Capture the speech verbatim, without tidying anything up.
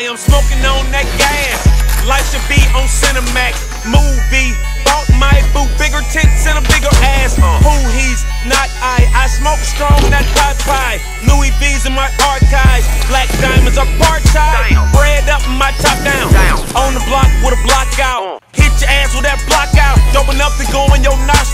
I am smoking on that gas. Life should be on Cinemax. Movie. Bought my boo, bigger tits and a bigger ass. Who he's not I. I smoke strong, not pot pie. Louis V's in my archives. Black diamonds apartheid. Bread up and my top down. On the block with a block out. Hit your ass with that block out. Open up and go in your nostrils.